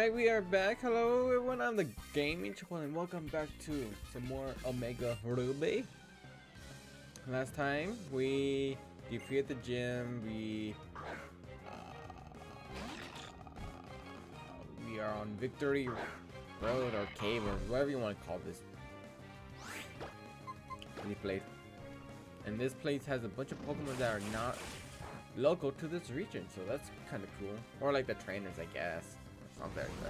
Alright, we are back. Hello everyone, I'm the Gaming Channel and welcome back to some more Omega Ruby. Last time we defeated the gym, we are on Victory Road or Cave or whatever you want to call this. Any place. And this place has a bunch of Pokemon that are not local to this region, so that's kind of cool. Or like the trainers, I guess. Something like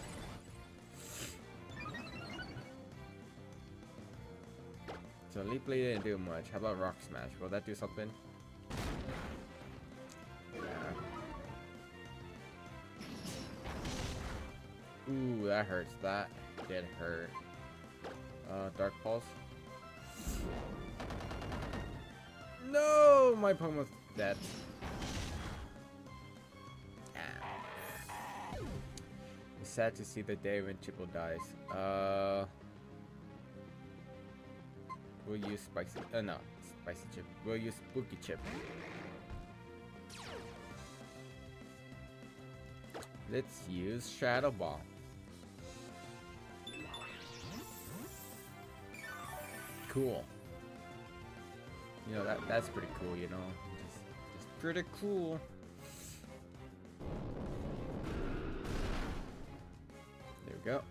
that. So Leaf Blade didn't do much. How about Rock Smash? Will that do something? Yeah. Ooh, that hurts. That did hurt. Dark Pulse. No! My Pokemon's dead. It's sad to see the day when Chipple dies. We'll use Spicy. No, Spicy Chip. We'll use Spooky Chip. Let's use Shadow Ball. Cool. You know that's pretty cool. You know, just pretty cool. There we go.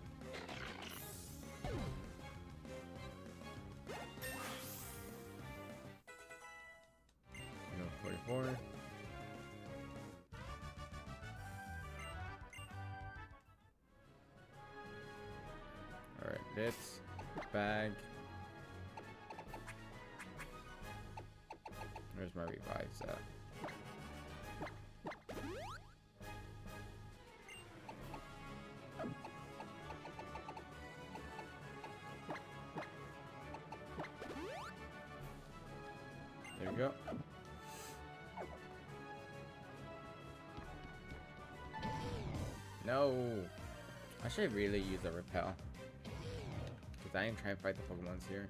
44. Alright, let's bag. Where's my revives at? There we go. No! I should really use a repel. Because I am trying to fight the Pokemons here.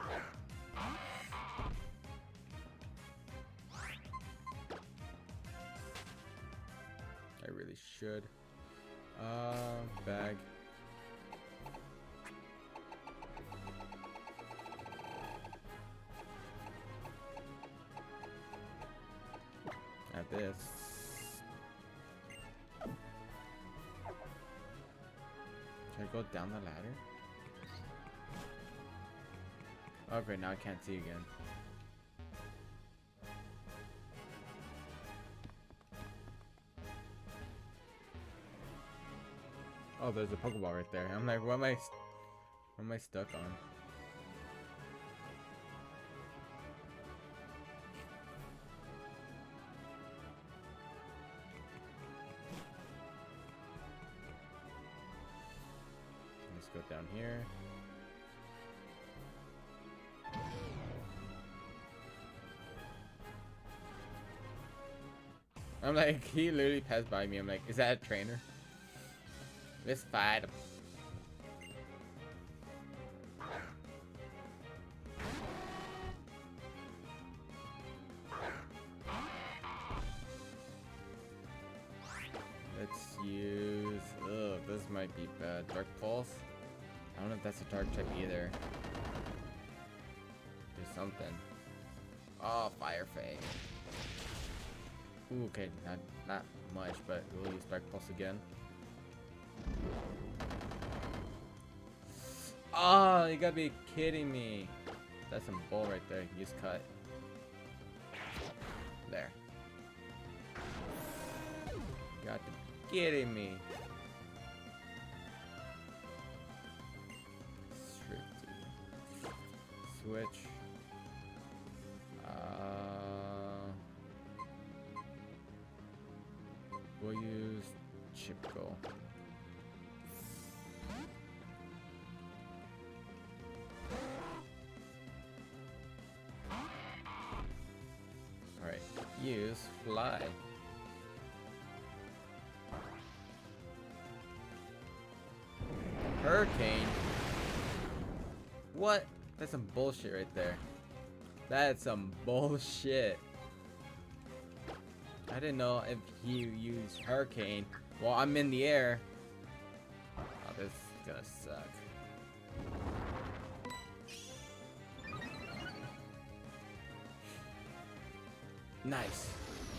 I really should. Bag. At this. Should I go down the ladder? Okay, now I can't see again. Oh, there's a Pokeball right there. I'm like, what am I stuck on? Let's go down here. I'm like, he literally passed by me. I'm like, is that a trainer? Let's fight him. Let's use... Ugh, this might be bad. Dark Pulse? I don't know if that's a dark type either. Do something. Oh, Fire Fang. Ooh, okay, not much, but we'll use Dark Pulse again. Oh, you gotta be kidding me. That's some bull right there. Use Cut. There. Got to be kidding me. Switch. We'll use Chipko. Alright, use Fly. Hurricane? What? That's some bullshit right there. That's some bullshit. I didn't know if you use Hurricane while I'm in the air. gonna suck. Nice.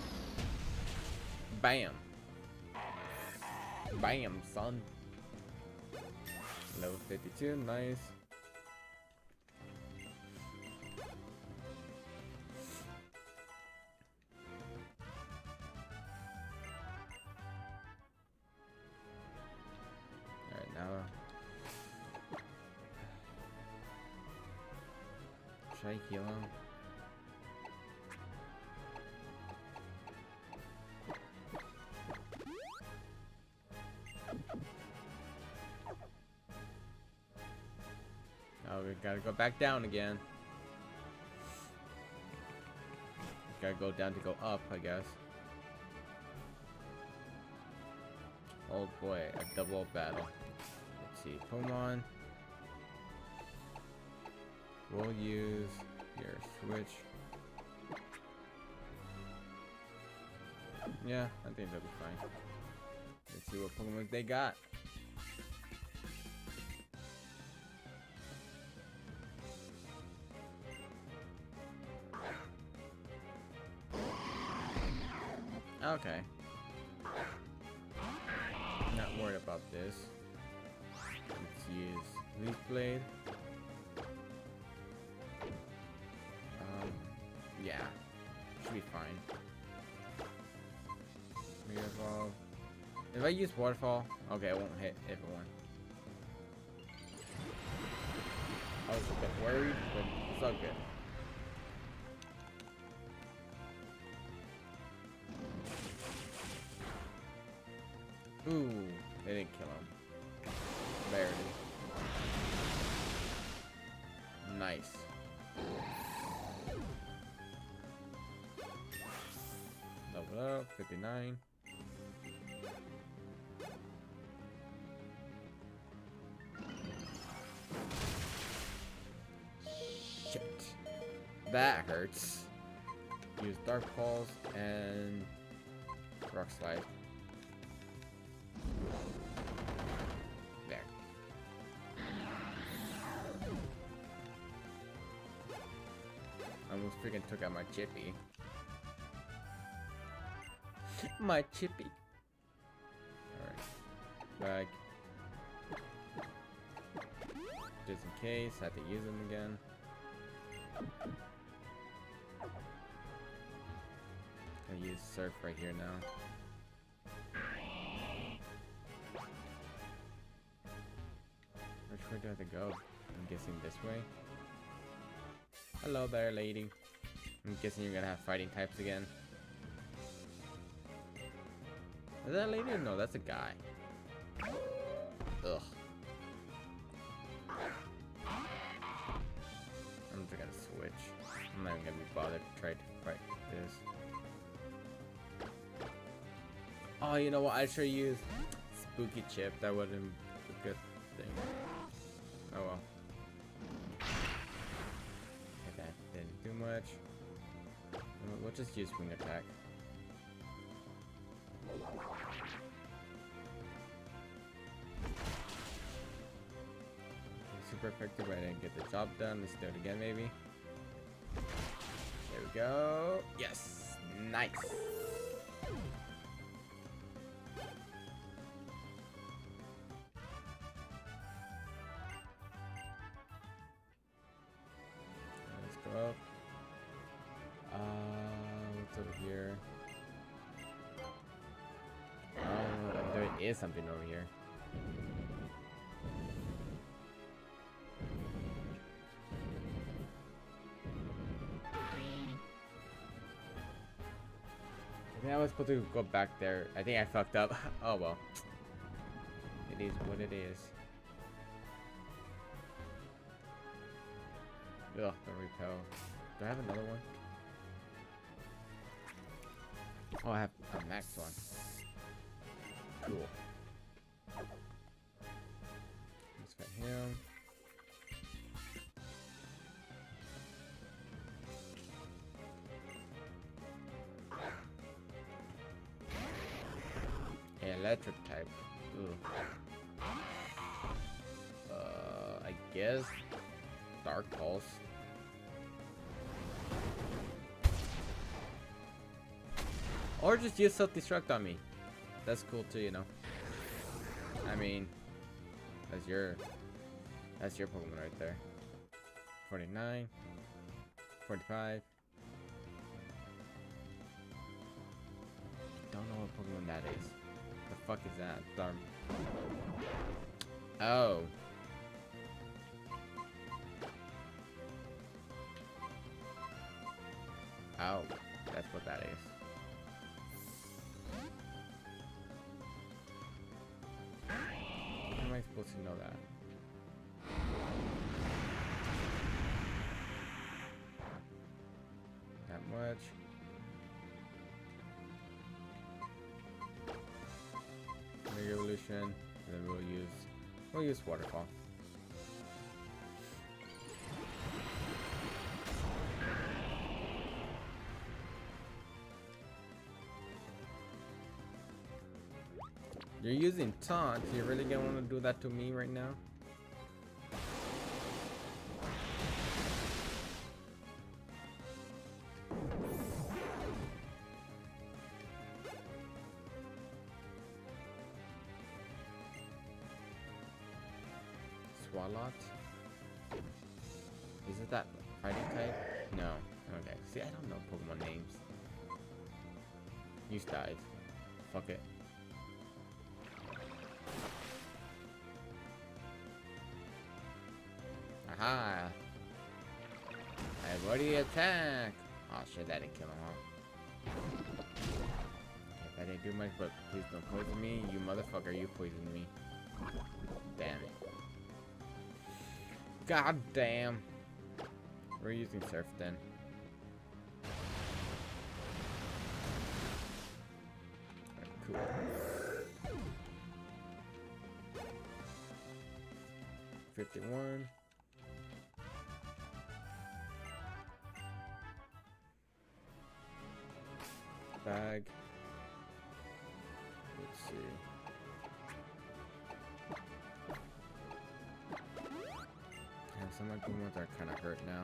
Bam. Bam, son. Level 52, nice. Alright, now try heal him. Oh, we gotta go back down again. Gotta go down to go up, I guess. Oh boy, a double battle. Let's see, Pokemon. We'll use your switch. Yeah, I think that'll be fine. Let's see what Pokemon they got. Okay. Not worried about this. Let's use Leaf Blade. Yeah. Should be fine. Re-evolve. If I use Waterfall, okay, it won't hit everyone. I was a bit worried, but it's all good. Ooh, they didn't kill him. Barely. Nice. Level up, 59. Shit. That hurts. Use Dark Pulse and Rock Slide. There. I almost freaking took out my Chippy. My Chippy. Alright. Back. Just in case, I have to use them again. I use Surf right here now. Which way do I have to go? I'm guessing this way. Hello there, lady. I'm guessing you're gonna have fighting types again. Is that a lady or no? That's a guy. Ugh. I'm just gonna switch. I'm not even gonna be bothered to try to fight this. Oh, you know what? I should use Spooky Chip. That would've been a good thing. Oh well. Okay, that didn't do much. We'll just use Wing Attack. Super effective, but I didn't get the job done. Let's do it again, maybe. There we go. Yes, nice. Let's go up. What's over here? Oh, there is something over here. I think I was supposed to go back there. I think I fucked up. Oh well. It is what it is. Ugh, the repel. Do I have another one? Oh, I have a max one. Cool. Let's get him. Electric type. Ooh. guess. Dark Pulse. Or just use self-destruct on me. That's cool too, you know. I mean, that's your Pokemon right there. 49, 45. Don't know what Pokemon that is. The fuck is that? Darn. Oh. Oh, that's what that is. How am I supposed to know that? That much. Mega Evolution, and then we'll use Waterfall. You're using taunt. You really gonna want to do that to me right now? Swalot? Is it that fighting type? No. Okay. See, I don't know Pokemon names. You died. Fuck it. Aha! I've already attacked! Oh shit, that didn't kill him, huh? If I didn't do much, but please don't poison me. You motherfucker, you poisoned me. Damn it. God damn. We're using Surf then. Cool. $51. Bag. Let's see. And some of my Pokemon are kind of hurt now.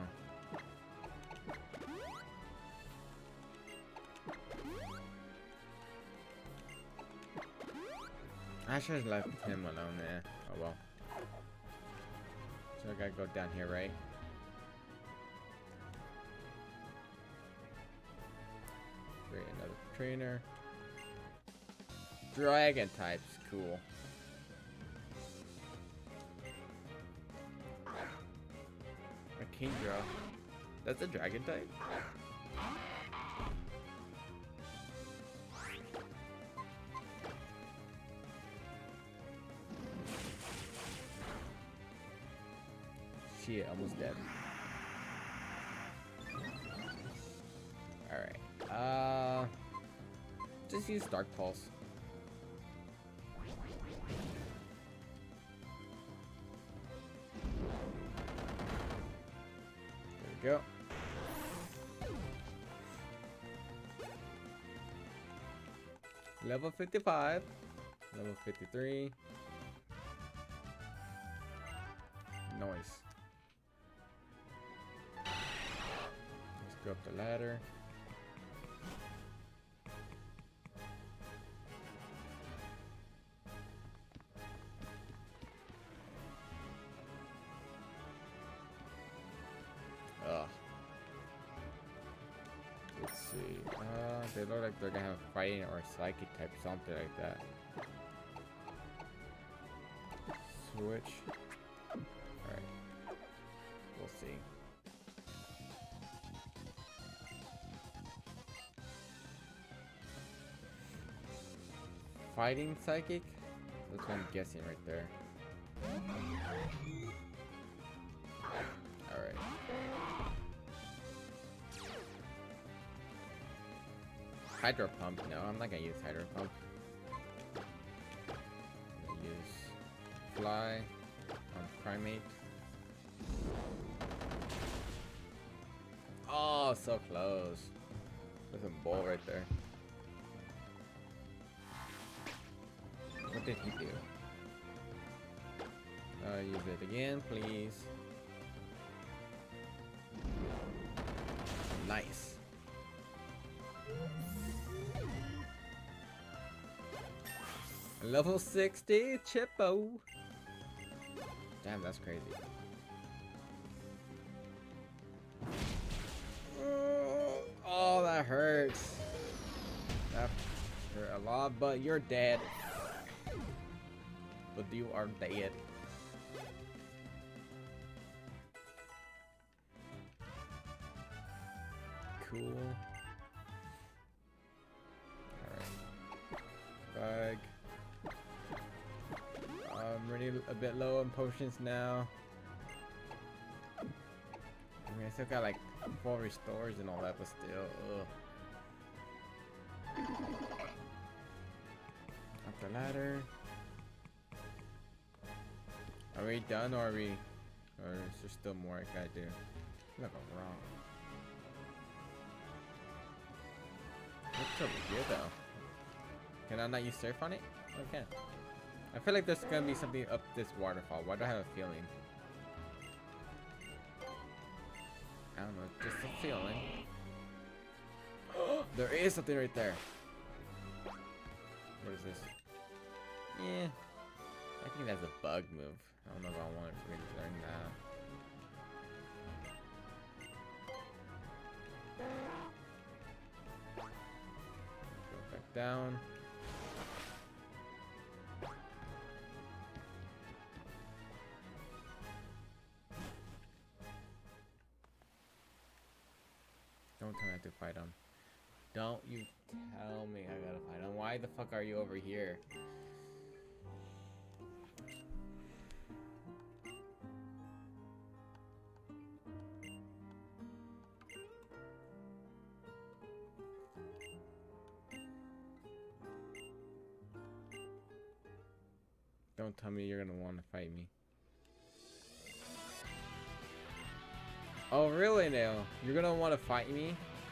I should have left him alone there. Oh well. So I gotta go down here, right? Create another trainer. Dragon types, cool. A Kingdra. That's a dragon type? Shit, almost dead. Alright. Just use Dark Pulse. There we go. Level 55. Level 53. Nice. Let's go up the ladder. Let's see. They look like they're gonna have fighting or psychic type, something like that. Switch. Alright. We'll see. Fighting psychic? That's what I'm guessing right there. Alright. Hydro Pump? No, I'm not gonna use Hydro Pump. I'm gonna use Fly on Primate. Oh, so close. There's a bull right there. What did he do? Use it again, please. Nice. Level 60 Chippo. Damn, that's crazy. Oh, that hurts. That hurt a lot, but you're dead. But you are dead. Cool. Alright. Bag. I'm running a bit low on potions now. I mean, I still got like 4 restores and all that, but still, ugh. Up the ladder. Are we done, or are we, or is there still more I gotta do? I feel like I'm wrong. What's over here though? Can I not use surf on it? Okay. I feel like there's gonna be something up this waterfall. Why do I have a feeling? I don't know, just a feeling. There is something right there. What is this? Yeah, I think that's a bug move. I don't know if I want to really learn that. Go back down. Don't tell me I have to fight him. Don't you tell me I gotta fight him. Why the fuck are you over here? Don't tell me you're gonna want to fight me. Oh really, Nail? You're gonna want to fight me?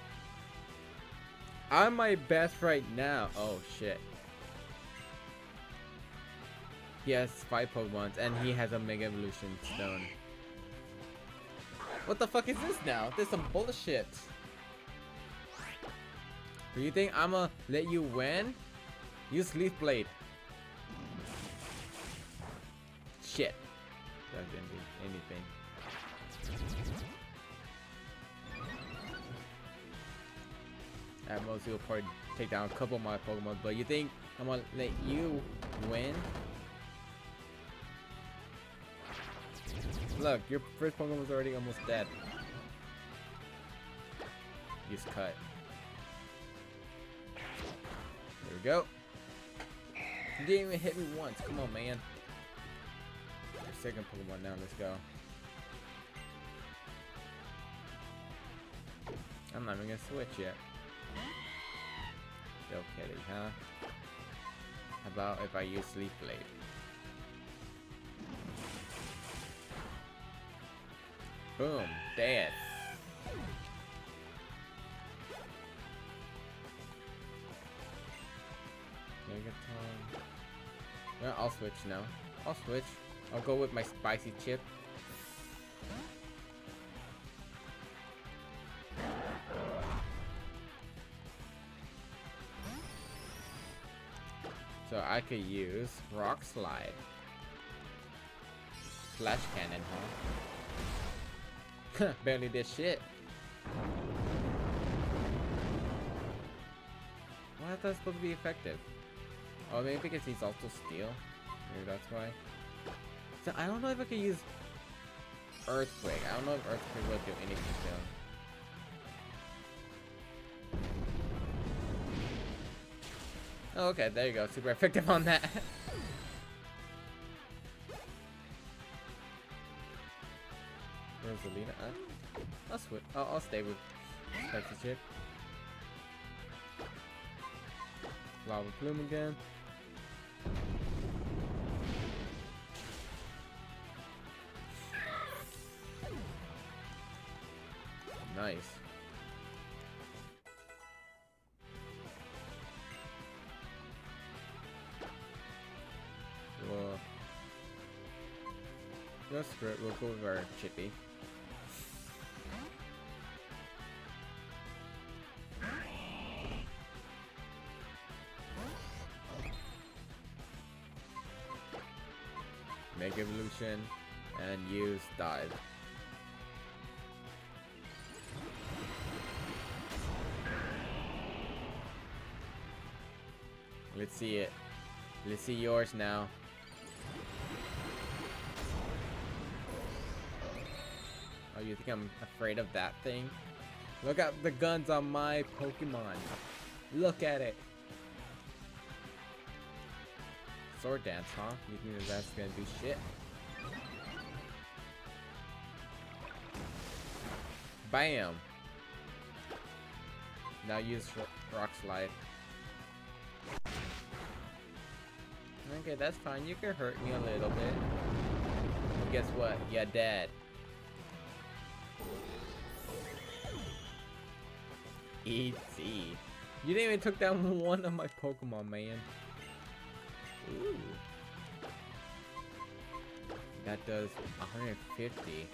I'm my best right now. Oh shit. He has 5 Pokemons and he has a Mega Evolution Stone. What the fuck is this now? This is some bullshit. Do you think I'ma let you win? Use Leaf Blade. Shit. Doesn't do anything. At most, he'll probably take down a couple of my Pokemon, but you think I'm gonna let you win? Look, your first Pokemon was already almost dead. Use Cut. There we go. You didn't even hit me once. Come on, man. Your second Pokemon now. Let's go. I'm not even gonna switch yet. Still kidding, huh? How about if I use Leaf Blade? Boom, dead. Megaton. Yeah, I'll switch now. I'll switch. I'll go with my spicy chip. So I could use Rock Slide. Flash Cannon, huh? Barely did shit. Why is that supposed to be effective? Oh, maybe because he's also Steel. Maybe that's why. So I don't know if I could use Earthquake. I don't know if Earthquake will do anything to him. Oh, okay, there you go. Super effective on that. Rosalina. I'll switch. I'll stay with Spicy Chip. Lava Plume again. Nice. Whoa. No, screw it. We'll go with our Chippy. Mega Evolution and use Dive. Let's see it. Let's see yours now. Oh, you think I'm afraid of that thing? Look at the guns on my Pokemon. Look at it. Sword Dance, huh? You think that's gonna do shit? Bam! Now use Rock Slide. Okay, that's fine. You can hurt me a little bit. But guess what? You're dead. Easy. You didn't even took down one of my Pokemon, man. Ooh. That does 150.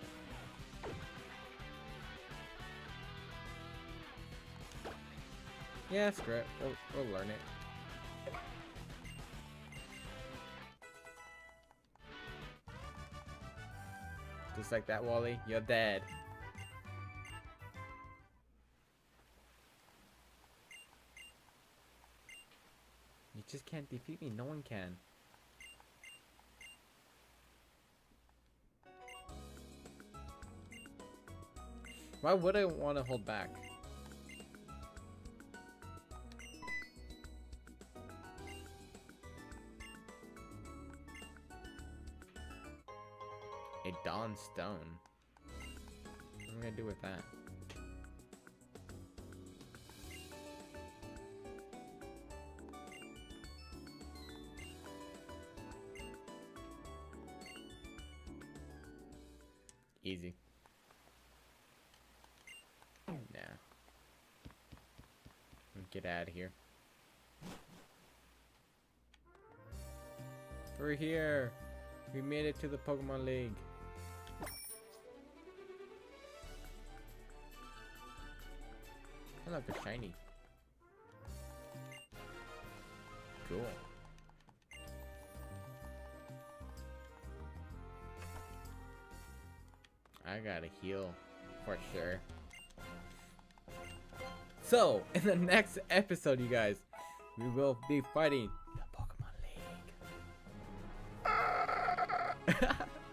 Yeah, screw it. We'll learn it. Just like that, Wally. You're dead. You just can't defeat me. No one can. Why would I want to hold back? A Dawn Stone. What am I gonna do with that? Easy. Nah. Get out of here. We're here. We made it to the Pokemon League. I love the shiny. Cool. I gotta heal for sure. So, in the next episode, you guys, we will be fighting the Pokemon League.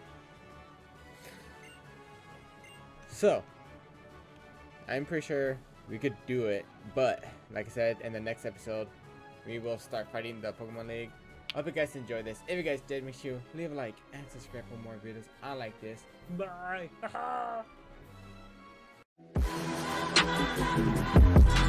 So, I'm pretty sure we could do it, but like I said, in the next episode, we will start fighting the Pokemon League. I hope you guys enjoyed this. If you guys did, make sure you leave a like and subscribe for more videos. I like this. Bye.